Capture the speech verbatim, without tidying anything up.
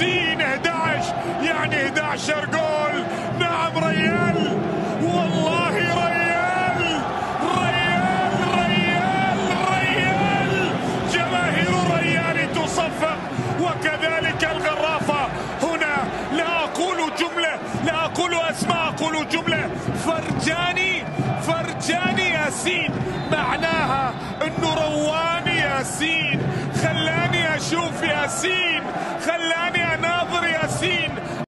ياسين احد عشر يعني احد عشر جول. نعم ريال، والله ريال ريال ريال ريال. جماهير الريال تصفق وكذلك الغرافة. هنا لا أقول جملة، لا أقول أسماء، أقول جملة. فرجاني فرجاني ياسين، معناها انه رواني ياسين، خلاني اشوف ياسين، خلاني اناظر ياسين.